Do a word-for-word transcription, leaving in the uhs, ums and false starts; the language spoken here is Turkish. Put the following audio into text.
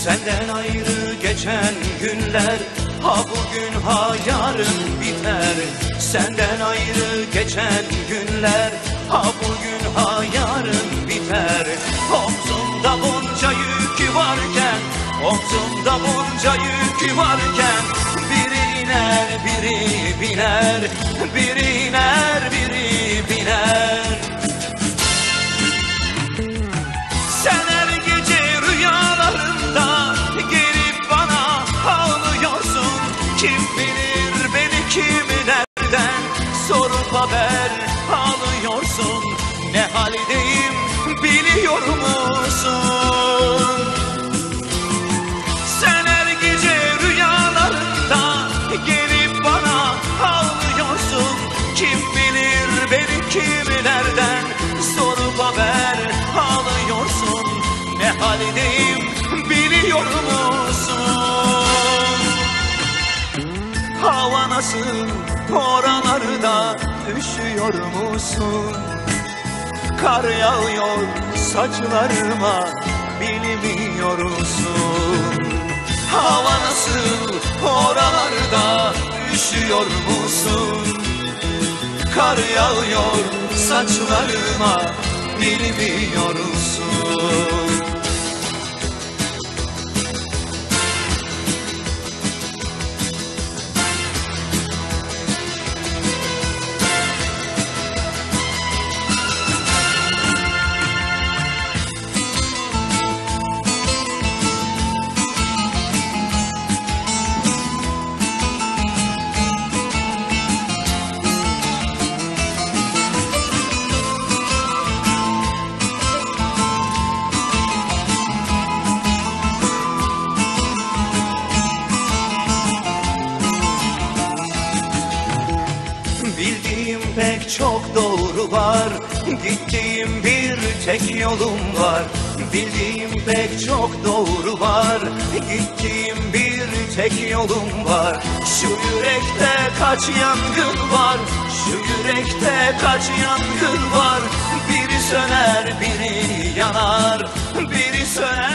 Senden ayrı geçen günler, ha bugün ha yarın biter. Senden ayrı geçen günler, ha bugün ha yarın biter. Omzumda bunca yük varken, omzumda bunca yük varken, biri iner biri biner, biri iner biri biner. Sen her gece rüyalarında gelip bana ağlıyorsun. Kim bilir beni kimlerden sorup haber alıyorsun. Ne haldeyim biliyor musun? Sen her gece rüyalarında gelip bana ağlıyorsun. Kim bilir beni kimlerden sorup haber alıyorsun. Ne haldeyim biliyor musun? Hava nasıl oralarda üşüyor musun? Kar yağıyor saçlarıma bilmiyor musun? Hava nasıl oralarda üşüyor musun? Kar yağıyor saçlarıma bilmiyor musun? Bildiğim pek çok doğru var, gittiğim bir tek yolum var. Bildiğim pek çok doğru var, gittiğim bir tek yolum var. Şu yürekte kaç yangın var, şu yürekte kaç yangın var. Biri söner biri yanar, biri söner